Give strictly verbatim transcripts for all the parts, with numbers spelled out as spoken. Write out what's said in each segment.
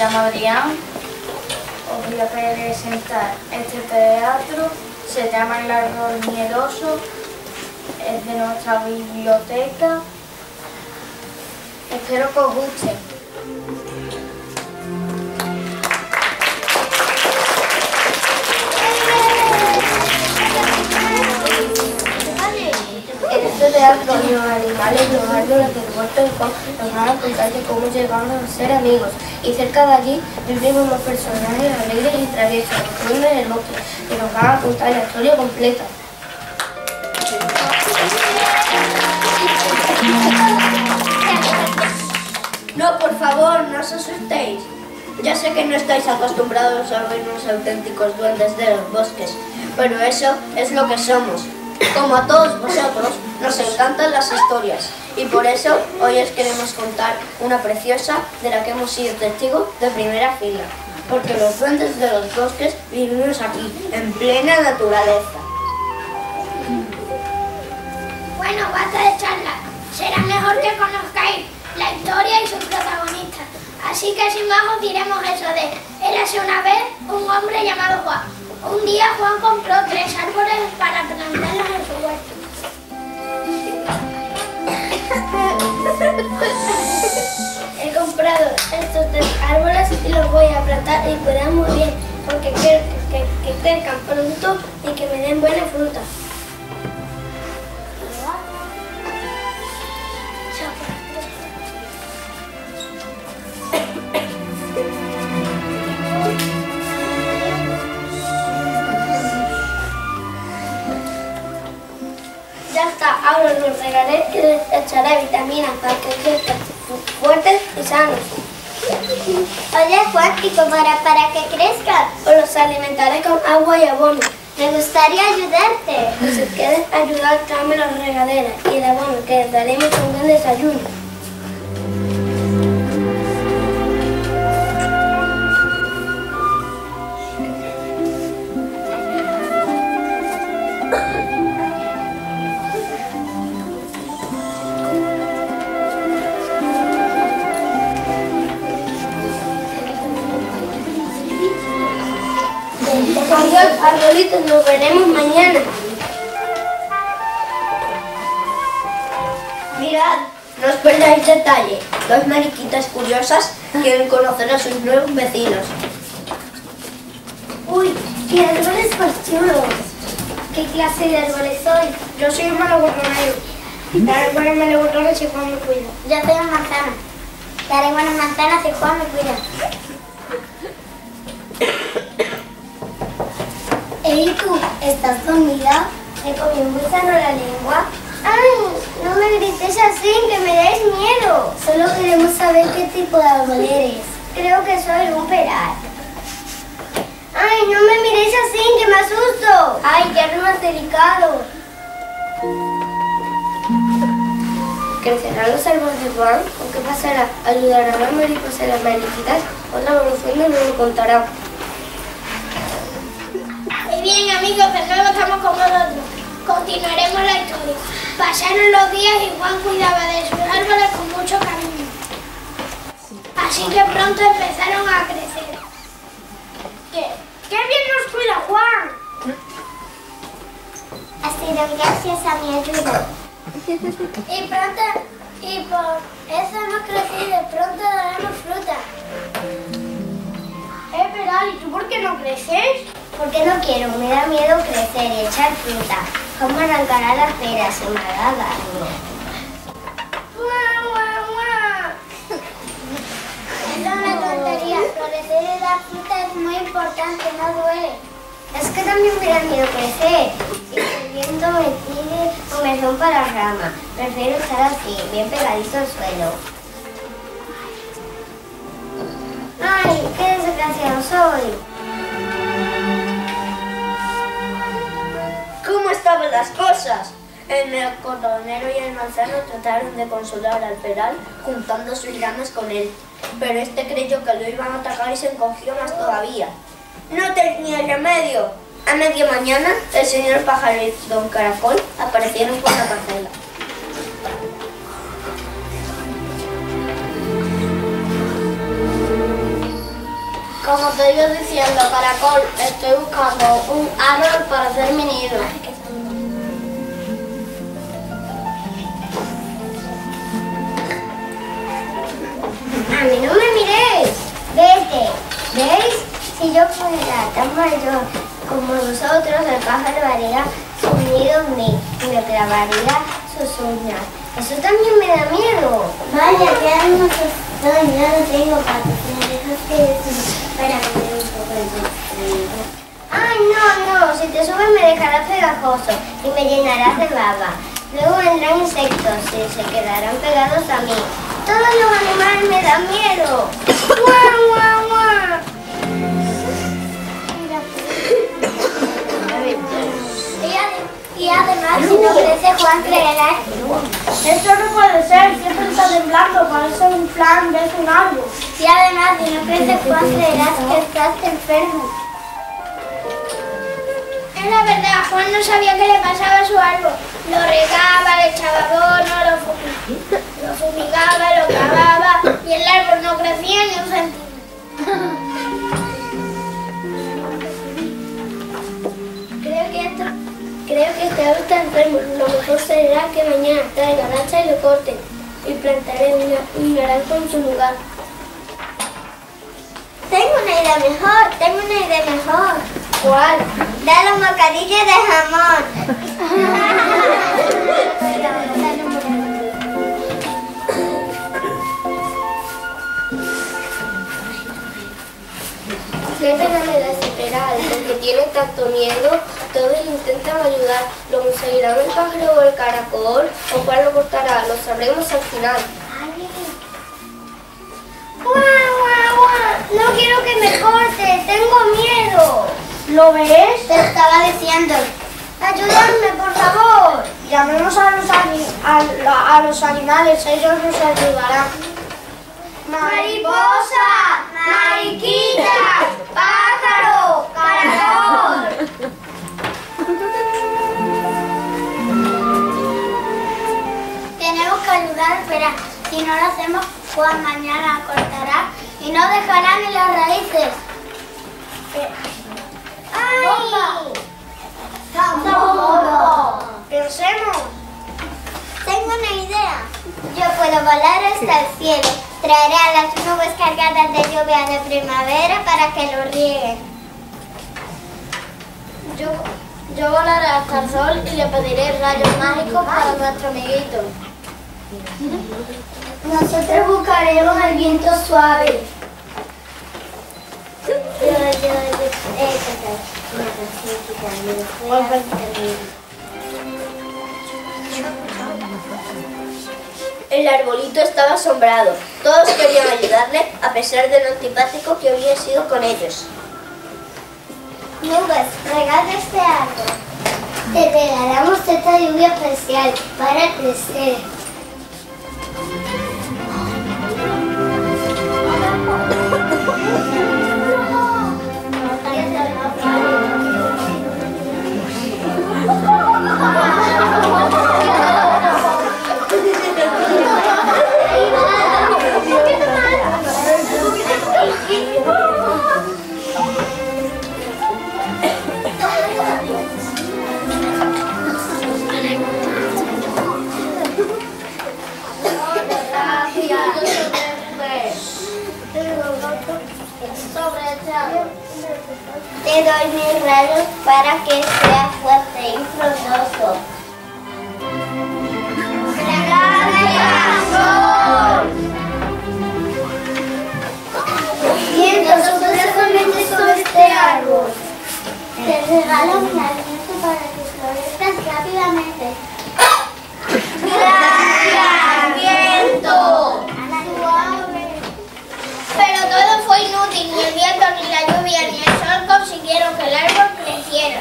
llamo Adrián. Os voy a presentar este teatro. Se llama El árbol miedoso. Es de nuestra biblioteca. Espero que os guste. En este teatro los animales, los árboles del huerto de Juan nos van a contar de cómo llegamos a ser amigos. Y cerca de allí vivimos unos personajes alegres y traviesos, que viven en el bosque, y nos van a contar la historia completa. No, por favor, no os asustéis. Ya sé que no estáis acostumbrados a ver unos auténticos duendes de los bosques, pero eso es lo que somos. Como a todos vosotros, nos encantan las historias y por eso hoy os queremos contar una preciosa de la que hemos sido testigos de primera fila. Porque los duendes de los bosques vivimos aquí, en plena naturaleza. Bueno, basta de charla. Será mejor que conozcáis la historia y sus protagonistas. Así que sin más os diremos eso de érase una vez un hombre llamado Juan. Un día Juan compró tres árboles para plantarlos en su huerto. He comprado estos tres árboles y los voy a plantar y cuidar muy bien, porque quiero que, que, que crezcan pronto y que me den buena fruta. Ya está, ahora los regaré y les echaré vitaminas para que crezcan fuertes y sanos. Oye Juan, ¿y cómo hará para que crezcan? Os los alimentaré con agua y abono. Me gustaría ayudarte. Y si quieres ayudar, tráeme las regaderas y el abono, que les daremos un buen desayuno. Adiós, arbolitos, nos veremos mañana. Mirad, no os perdáis detalle. Dos mariquitas curiosas quieren conocer a sus nuevos vecinos. Uy, qué árboles más chulos. ¿Qué clase de árboles soy? Yo soy un melocotonero. Daré buenas melocotones si Juan me cuida. Yo soy una manzana. Daré buenas manzanas si Juan me cuida. Ey, tú, ¿estás dormida? ¿Me comí un gusano la lengua? ¡Ay! No me grites así, que me dais miedo. Solo queremos saber qué tipo de árbol eres. Creo que soy un peral. ¡Ay! No me miréis así, que me asusto. ¡Ay, qué árbol más delicado! ¿Crecerán los árboles de Juan? ¿O qué pasará? ¿Ayudarán a mariposas y las mariquitas? Otra evolución nos lo contará. Y bien, amigos, de nuevo estamos con vosotros. Continuaremos la historia. Pasaron los días y Juan cuidaba de sus árboles con mucho cariño. Así que pronto empezaron a crecer. ¿Qué, qué bien nos cuida Juan? Ha sido gracias a mi ayuda. Y pronto, y por eso hemos crecido y pronto daremos fruta. Eh, Peral, ¿y tú por qué no creces? Porque no quiero, me da miedo crecer y echar fruta. ¿Cómo arrancará las peras si me da daño? ¡Guau, guau, guau! Es una tontería, florecer y dar fruta es muy importante, no duele. Es que también me da miedo crecer. Si el viento me tire o me rompa la rama, prefiero estar así, bien pegadito al suelo. ¡Ay, qué desgraciado soy! ¿Cómo estaban las cosas? El melocotonero y el manzano trataron de consolar al peral juntando sus ramas con él, pero este creyó que lo iban a atacar y se encogió más todavía. No tenía remedio. A media mañana, el señor pájaro y don Caracol aparecieron por la parcela. Como te iba diciendo, Caracol, estoy buscando un árbol para hacer mi nido. A mí no me miréis. Vete. ¿Veis? Si yo fuera tan mayor como vosotros, el pájaro haría su nido en mí y me clavaría sus uñas. Eso también me da miedo. Vaya, qué hermoso soy. Yo no tengo patas. ¿Me dejas que para comer un poco de trigo? Ay, no, no. Si te subes me dejarás pegajoso y me llenarás de baba. Luego vendrán insectos y se quedarán pegados a mí. Todos los animales me dan miedo. ¡Guau, guau, guau! Y además, si no crece, Juan creerá. Eso no puede ser, siempre está temblando, parece un plan, ves un árbol. Y además, si no crece, Juan creerás que estás enfermo. Es la verdad, Juan no sabía qué le pasaba a su árbol. Lo regaba, le echaba abono, lo fumigaba, lo, fumigaba, lo cavaba y el árbol no crecía ni un centímetro. Creo que esto, creo que este árbol está enfermo. Lo mejor será que mañana traiga la hacha y lo corten y plantaré una, un naranjo en su lugar. Tengo una idea mejor, tengo una idea mejor. ¿Cuál? Dale un bocadillo de jamón. Qué pena me da desesperar, porque tienen tanto miedo, todos intentan ayudar. ¿Lo conseguirán el pájaro o el caracol? ¿O cuál lo cortará? Lo sabremos al final. ¡Guau, guau, guau! No quiero que me corte, tengo miedo. ¿Lo ves? Te lo estaba diciendo. Ayúdame, por favor. Llamemos a los, ani- a, la- a los animales, ellos nos ayudarán. Mariposa, mariquita, pájaro, caracol. Tenemos que ayudar, espera. Si no lo hacemos, Juan mañana cortará y no dejará ni las raíces. ¡Ay! Pensemos. Tengo una idea. Yo puedo volar hasta el cielo. Traeré a las nubes cargadas de lluvia de primavera para que lo rieguen. Yo, yo volaré hasta el sol y le pediré rayos mágicos para nuestro amiguito. Nosotros buscaremos el viento suave. Yo, yo, yo, eh, una canción que también fue El arbolito estaba asombrado. Todos querían ayudarle a pesar de lo antipático que había sido con ellos. Nubes, regad este árbol. Te regalamos esta lluvia especial para crecer. Te doy mis rayos para que sea fuerte y frondoso. Viento, sopla suavemente sobre este árbol. Te regalo un aliento para que florezcas rápidamente. ¡Gracias, viento! Pero todo fue inútil, ni el viento, ni la lluvia, ni el sol consiguieron que el árbol creciera.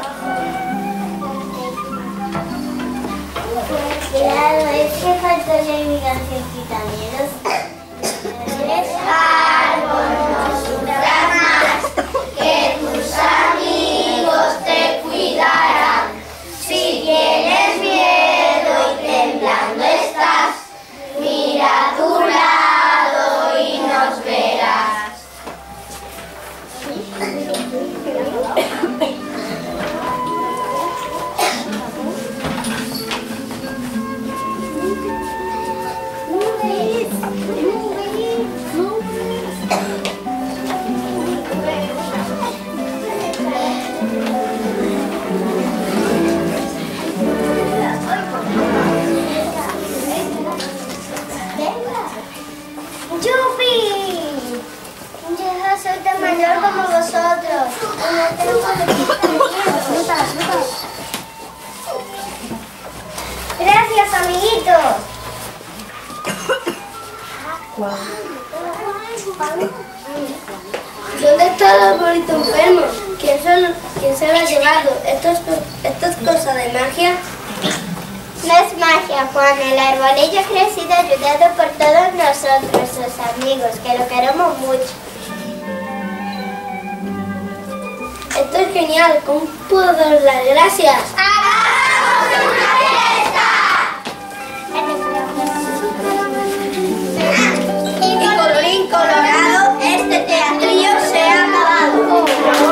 Claro, es que faltó la mi cancioncita, miedos. Es árbol, sus ramas, que tus amigos te cuidarán. Si tienes miedo y temblando estás, mira a tu lado y nos verás. Gracias, amiguitos. ¿Dónde está el arbolito enfermo? ¿Quién se, lo, ¿Quién se lo ha llevado? ¿Esto es, ¿Esto es cosa de magia? No es magia, Juan. El arbolillo ha crecido ayudado por todos nosotros, sus amigos, que lo queremos mucho. Esto es genial. ¿Cómo puedo dar las gracias? ¡Hagamos una fiesta! Y colorín colorado, este teatrillo se ha acabado.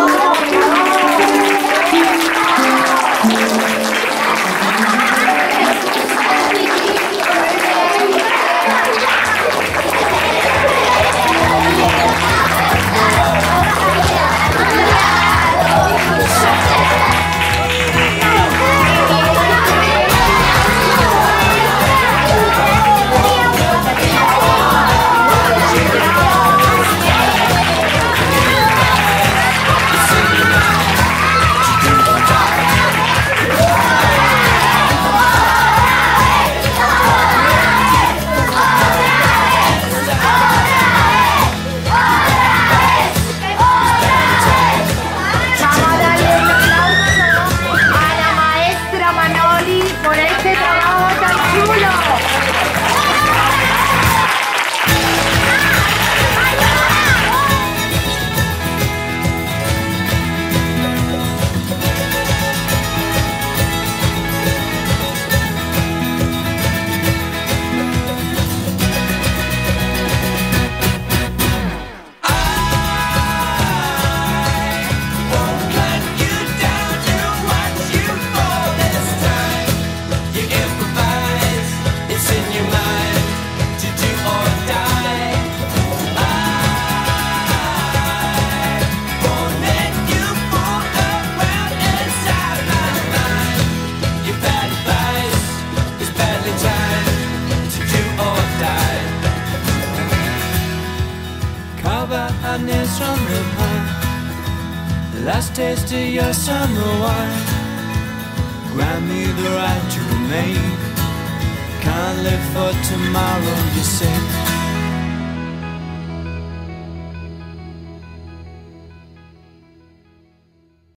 The last taste of your summer wine. Grant me the right to remain. Can't live for tomorrow, you say.